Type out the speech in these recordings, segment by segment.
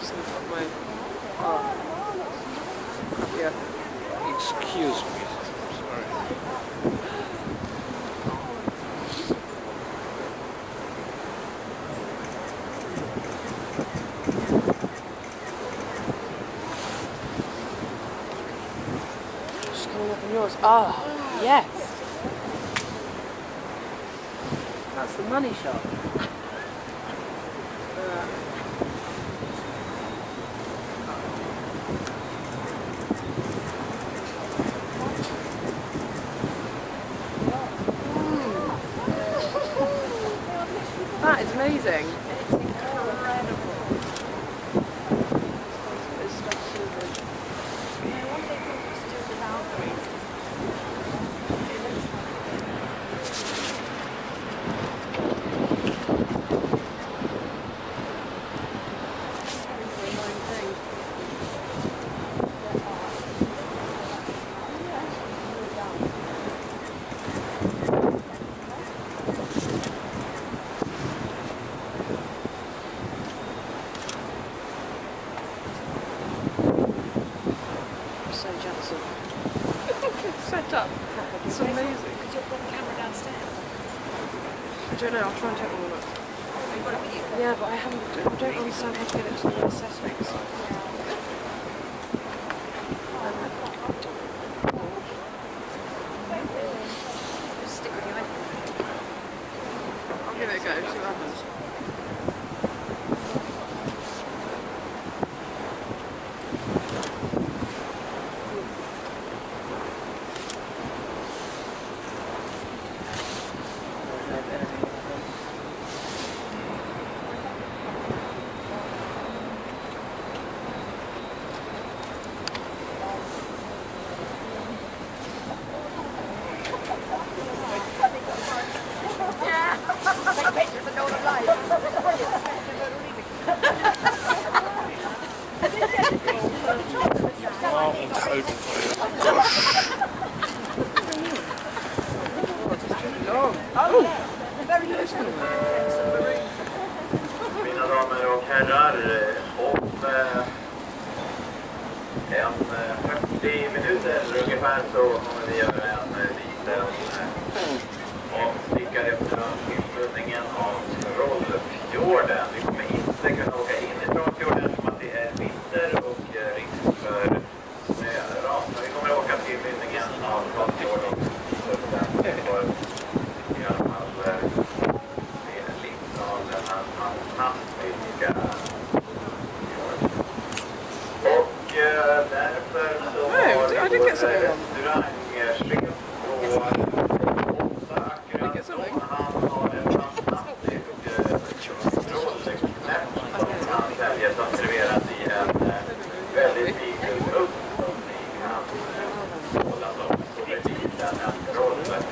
just going to put my... Oh. Yeah. Excuse me. Sorry. Just coming up on yours. Oh, yes. That's the money shot. That is amazing. It's incredible. So jealous of set up. It's amazing. Could you put the camera downstairs? I don't know, I'll try and take one of them. You've got it with you? Yeah, but I don't understand how to get it to the settings. Just stick with your iPhone. I'll give it a go, see what happens. Mina damer och herrar, om en 40 minuter ungefär så kommer vi göra en liten avstickare efter tillflyttningen av Trollfjorden. Vi kommer inte kunna åka in i Trollfjorden eftersom att det är vinter och risk för snöras. Men vi kommer åka till mynningen av Trollfjorden och den för i alla fall lite av den här fantastiska fjorden. Och därför så har vi restaurangchef på Åsa Akkurat. Han har en fantastisk trollexpert som han säljer som serveras i en väldigt liten upp som ni kan hålla som så liten en trollexpert.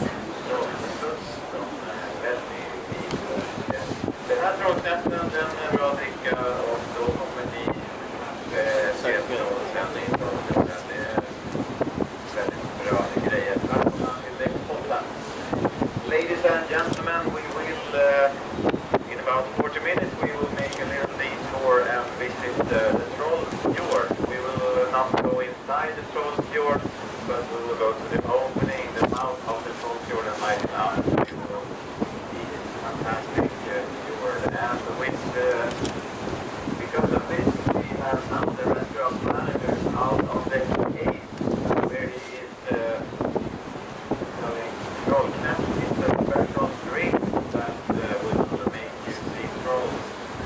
Den här trollnätten den är bra att dricka och då kommer ni se trollsändning. Det är väldigt bra grejer. Välkomna till Läckpodden. Ladies and gentlemen, we will in about 40 minutes we will make a little detour and visit the Trollfjord. We will not go inside the Trollfjord, but we will go to the opening, the mouth of the Trollfjord and right now. We will see this fantastic fjord and with because of this we have now the restaurant manager out of the cave where he is selling trollnäs in the special drink that will make you see trolls.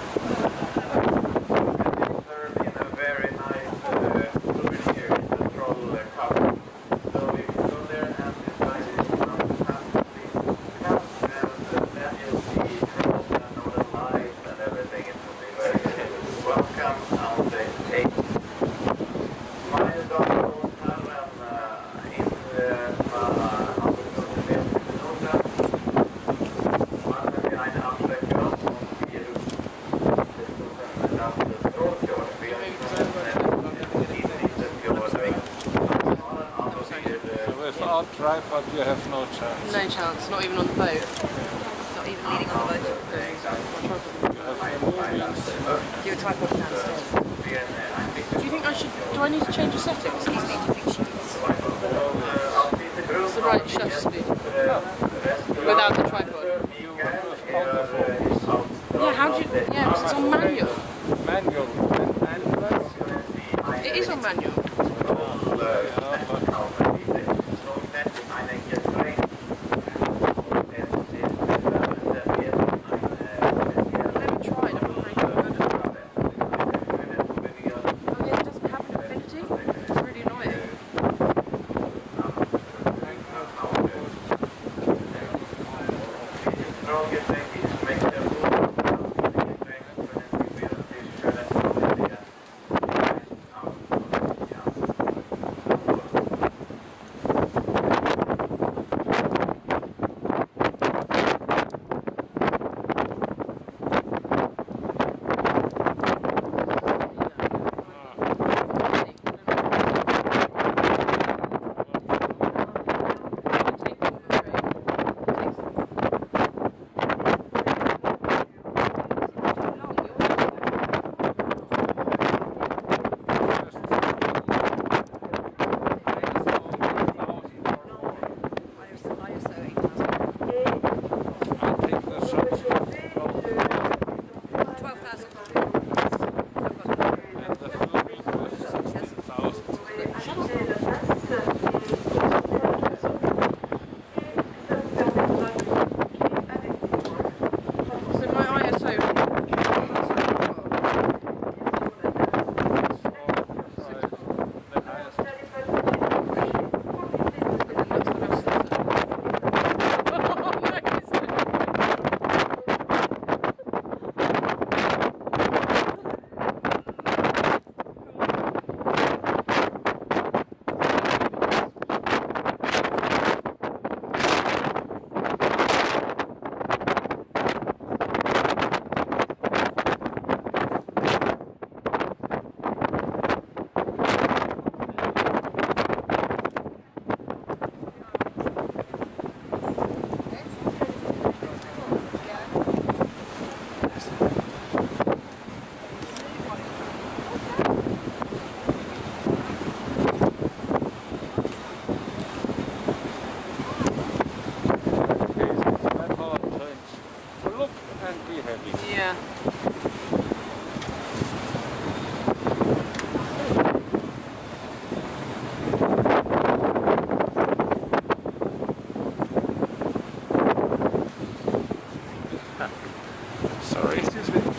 And it's served in a very nice souvenir, it's a troll cup. So if you go there and decide it's fantastic cup and then you'll see trolls and all the lights and everything, it will be very welcome and they take my damer och herren inte eine Absteckung und wir besuchen das Trollfjord. Wir With our tripod you have no chance. No chance, not even on the boat. Not even leaning on the boat. Yeah, exactly. You have no means. You're tripod downstairs. Do you think I should? Do I need to change the settings? He's made to think she is. It's the right shutter speed without the tripod. Yeah, how do you? Yeah, 'cause it's on manual. Manual and It is on manual. Let me try it. I'm not very good. Oh yeah, it doesn't have an infinity. It's really annoying. Yeah. sorry. Excuse me.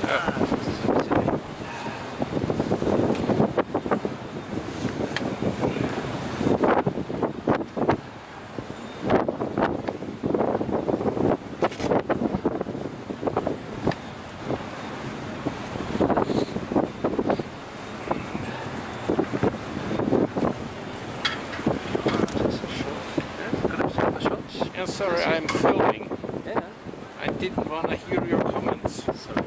Yeah, sorry, I'm filming. Yeah. I didn't want to hear your comments. Sorry.